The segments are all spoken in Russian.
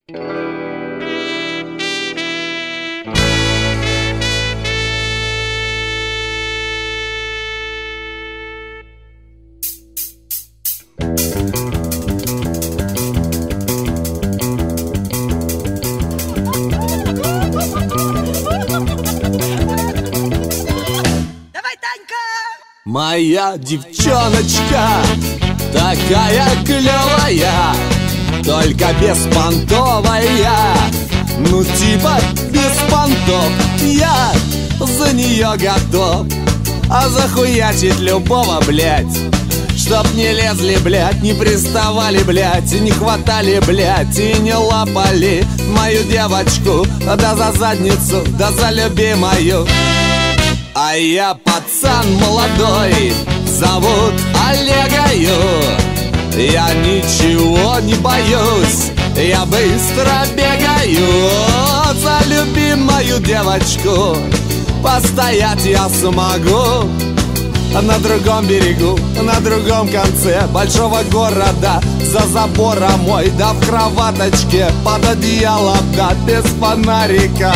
Моя девчоночка такая клевая, только беспонтовая. Ну типа без понтов. Я за нее готов, а захуячить любого, блядь. Чтоб не лезли, блядь, не приставали, блядь, и не хватали, блядь, и не лапали мою девочку, да за задницу, да за любимую. А я пацан молодой, зовут Олегою. Я ничего не боюсь, я быстро бегаю. За любимую девочку постоять я смогу. На другом берегу, на другом конце большого города, за забором мой, да в кроваточке под одеялом, да без фонарика.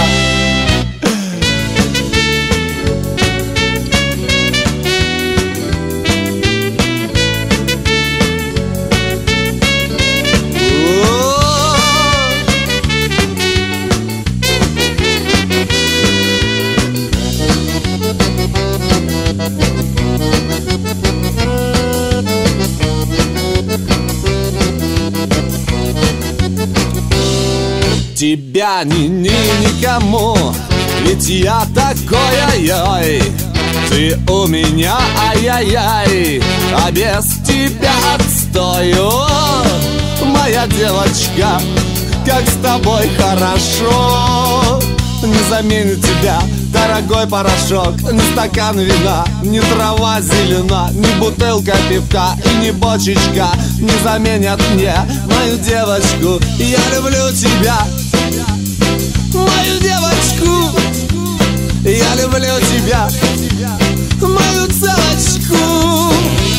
Тебя никому, ведь я такой, ай-яй. Ты у меня, ай-яй-яй, а без тебя отстой. О, моя девочка, как с тобой хорошо. Не заменит тебя дорогой порошок, ни стакан вина, ни трава зелена, ни бутылка пивка и ни бочечка не заменят мне мою девочку. Я люблю тебя, мою девочку. Я люблю тебя, мою целочку.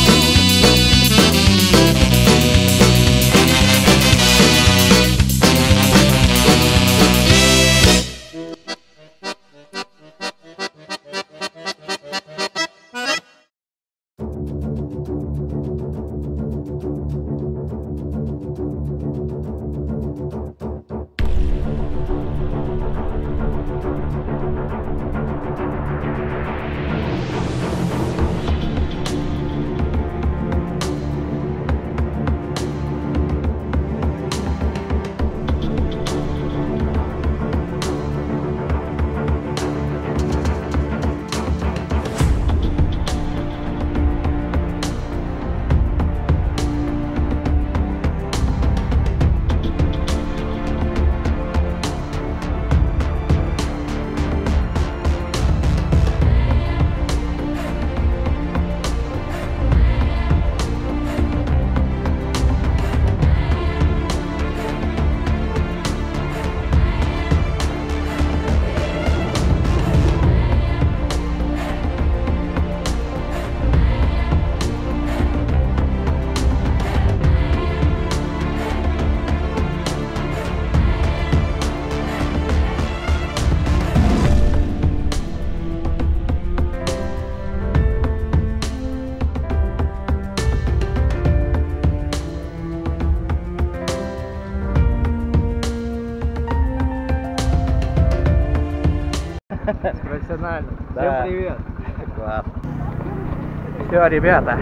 Профессионально. Да. Всем привет. Класс. Все, ребята,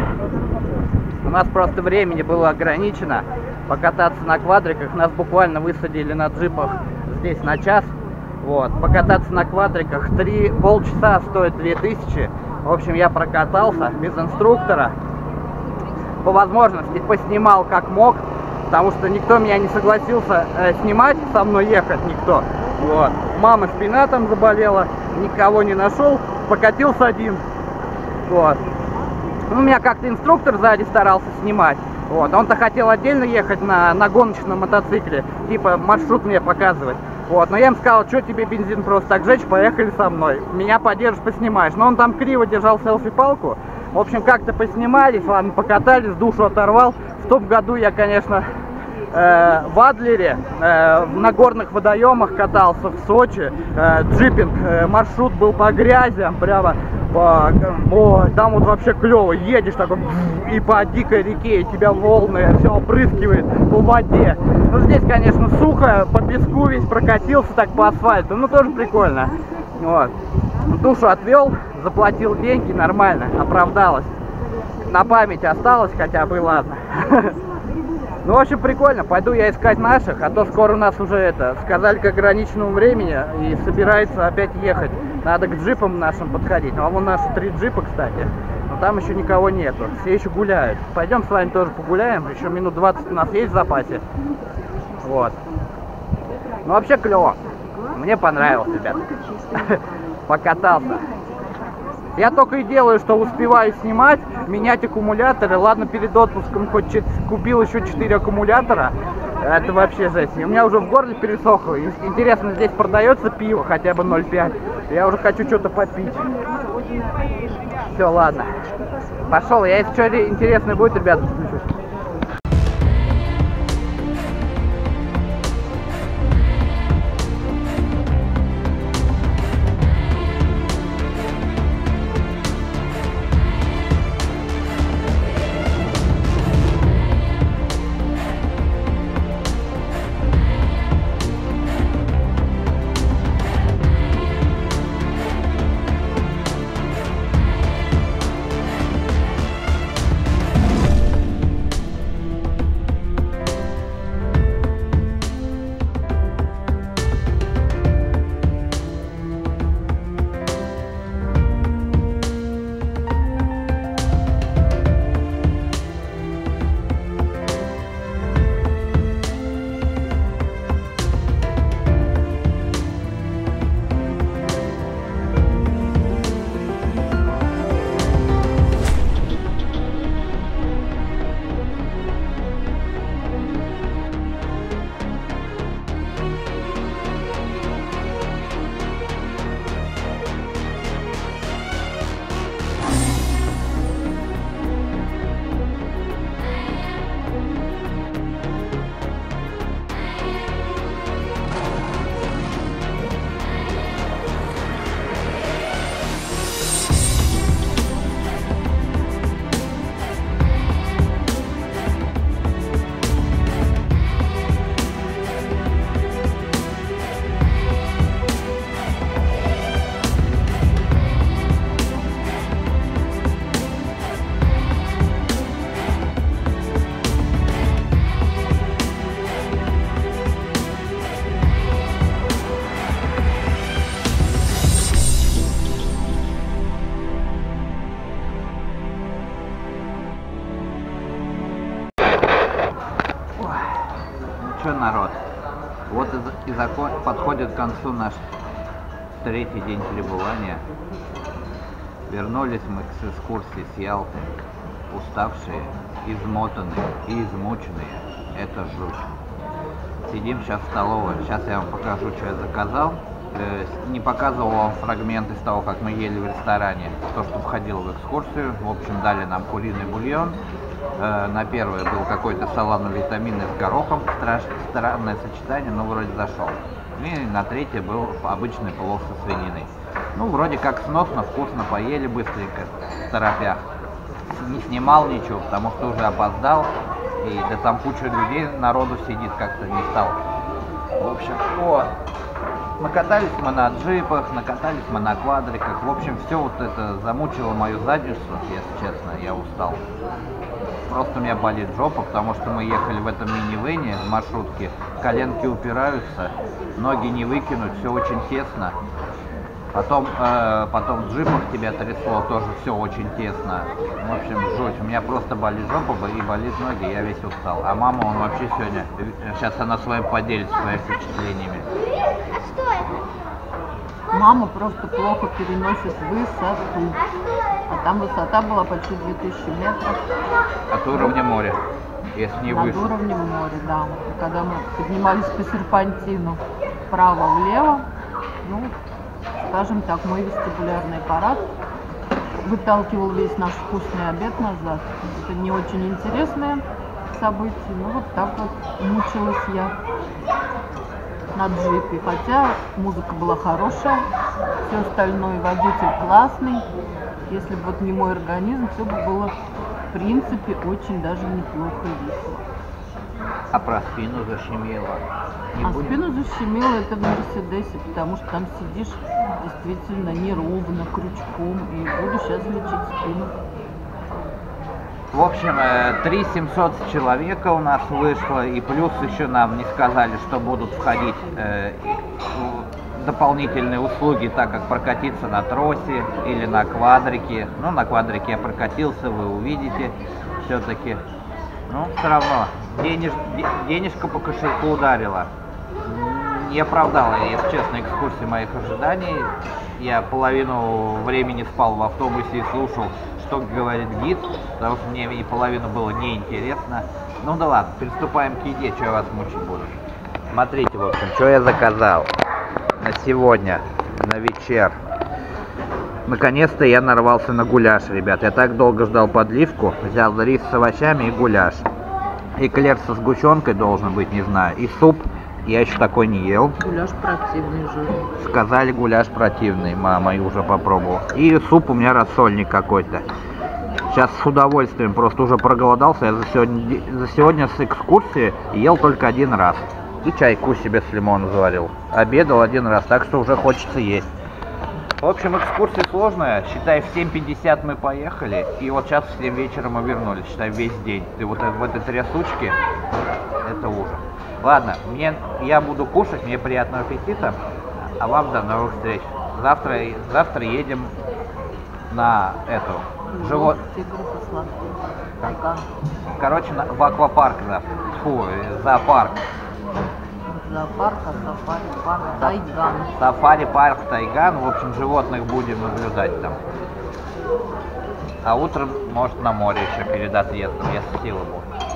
у нас просто времени было ограничено покататься на квадриках. Нас буквально высадили на джипах здесь на час. Вот. Покататься на квадриках полчаса стоит 2000. В общем, я прокатался без инструктора. По возможности поснимал как мог, потому что никто меня не согласился снимать, со мной ехать никто. Вот. Мама спина там заболела, никого не нашел, покатился один. Вот. Ну, меня как-то инструктор сзади старался снимать. Вот. Он-то хотел отдельно ехать на гоночном мотоцикле, типа маршрут мне показывать. Вот. Но я им сказал, что тебе бензин просто так жечь, поехали со мной. Меня поддержишь, поснимаешь. Но он там криво держал селфи-палку. В общем, как-то поснимались, ладно, покатались, душу оторвал. В том году я, конечно, в Адлере, на горных водоемах катался в Сочи, джипинг, маршрут был по грязям, прямо ой, там вот вообще клево, едешь такой и по дикой реке, и тебя волны все опрыскивает по воде. Ну здесь, конечно, сухо, по песку весь прокатился так по асфальту, ну тоже прикольно. Вот. Душу отвел, заплатил деньги, нормально, оправдалось. На память осталось хотя бы, ладно. Ну, в общем, прикольно. Пойду я искать наших, а то скоро у нас уже сказали к ограниченному времени и собирается опять ехать. Надо к джипам нашим подходить. А вон наши 3 джипа, кстати. Но там еще никого нету. Все еще гуляют. Пойдем с вами тоже погуляем. Еще минут 20 у нас есть в запасе. Вот. Ну, вообще клево. Мне понравилось, ребят. Покатался. Я только и делаю, что успеваю снимать, менять аккумуляторы. Ладно, перед отпуском хоть купил еще 4 аккумулятора. Это вообще жесть. И у меня уже в горле пересохло. Интересно, здесь продается пиво хотя бы 0,5. Я уже хочу что-то попить. Все, ладно. Пошел. Я, если что интересное будет, ребята, включусь. Что, народ, вот и подходит к концу наш 3-й день пребывания. Вернулись мы с экскурсии с Ялты, уставшие, измотанные и измученные. Это жуть. Сидим сейчас в столовой. Сейчас я вам покажу, что я заказал. Не показывал вам фрагмент из того, как мы ели в ресторане, то, что входило в экскурсию. В общем, дали нам куриный бульон. На первое был какой-то салатно-витаминный с горохом. Странное сочетание, но вроде зашел. И на третье был обычный плов со свининой. Ну, вроде как сносно, вкусно, поели быстренько, в торопях. Не снимал ничего, потому что уже опоздал. И да там куча людей, народу сидит, как-то не стал. В общем, вот. Накатались мы на джипах, накатались мы на квадриках. В общем, все вот это замучило мою задницу, если честно, я устал. Просто у меня болит жопа, потому что мы ехали в этом минивэне в маршрутке. Коленки упираются, ноги не выкинуть, все очень тесно. Потом в джипах тебя трясло, тоже все очень тесно. В общем, жуть. У меня просто болит жопа и болит ноги, я весь устал. А мама, он вообще сегодня, сейчас она с вами поделится своими впечатлениями. Мама просто плохо переносит высоту. А там высота была почти 2000 метров. От уровня моря, если не выше. Над уровнем моря, да. И когда мы поднимались по серпантину вправо-влево, ну, скажем так, мой вестибулярный аппарат выталкивал весь наш вкусный обед назад. Это не очень интересное событий. Ну вот так вот мучилась я на джипе. Хотя музыка была хорошая, все остальное, водитель классный. Если бы вот не мой организм, все бы было в принципе очень даже неплохо и весело. А про спину защемило? Спину защемило это в Мерседесе, потому что там сидишь действительно неровно, крючком, и буду сейчас лечить спину. В общем, 3700 человека у нас вышло, и плюс еще нам не сказали, что будут входить дополнительные услуги, так как прокатиться на тросе или на квадрике. Ну, на квадрике я прокатился, вы увидите все-таки. Ну, все равно, денежка по кошельку ударила. Не оправдала, если честно, экскурсии моих ожиданий. Я половину времени спал в автобусе и слушал, что говорит гид, потому что мне и половину было неинтересно. Ну да ладно, приступаем к еде, что я вас мучить буду. Смотрите, в общем, что я заказал на сегодня, на вечер. Наконец-то я нарвался на гуляш, ребят. Я так долго ждал подливку. Взял рис с овощами и гуляш. Эклер со сгущенкой должен быть, не знаю. И суп. Я еще такой не ел. Гуляш противный же. Сказали, гуляш противный. Мама, я уже попробовал. И суп у меня рассольник какой-то. Сейчас с удовольствием, просто уже проголодался. Я за сегодня с экскурсии ел только один раз. И чайку себе с лимоном заварил. Обедал один раз, так что уже хочется есть. В общем, экскурсия сложная. Считай, в 7:50 мы поехали. И вот сейчас в 7 вечера мы вернулись. Считай, весь день. Ты вот в этой трясучке. Это ужас. Ладно, я буду кушать. Мне приятного аппетита. А вам до новых встреч. Завтра едем на эту. Короче, в аквапарк завтра. Фу, зоопарк. Зоопарка, сафари-парк, Тайган. Сафари-парк Тайган. В общем, животных будем наблюдать там. А утром, может, на море еще перед отъездом, если силы будут.